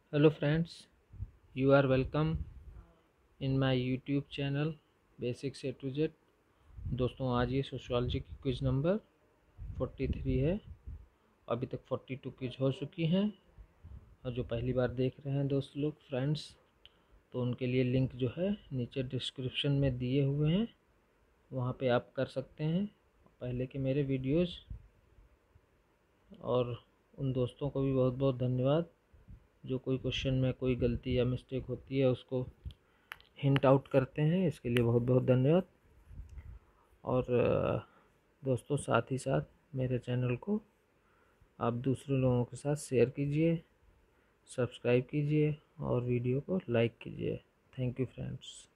Hello friends, you are welcome in my YouTube channel Basics A to Z। दोस्तों आज ये sociology की quiz number 43 है। अभी तक 42 क्विज हो चुकी हैं और जो पहली बार देख रहे हैं दोस्त लोग फ्रेंड्स, तो उनके लिए लिंक जो है नीचे डिस्क्रिप्शन में दिए हुए हैं, वहाँ पे आप कर सकते हैं पहले के मेरे वीडियोज़। और उन दोस्तों को भी बहुत बहुत धन्यवाद जो कोई क्वेश्चन में कोई गलती या मिस्टेक होती है उसको हिंट आउट करते हैं, इसके लिए बहुत बहुत धन्यवाद। और दोस्तों साथ ही साथ मेरे चैनल को आप दूसरे लोगों के साथ शेयर कीजिए, सब्सक्राइब कीजिए और वीडियो को लाइक कीजिए। Thank you friends.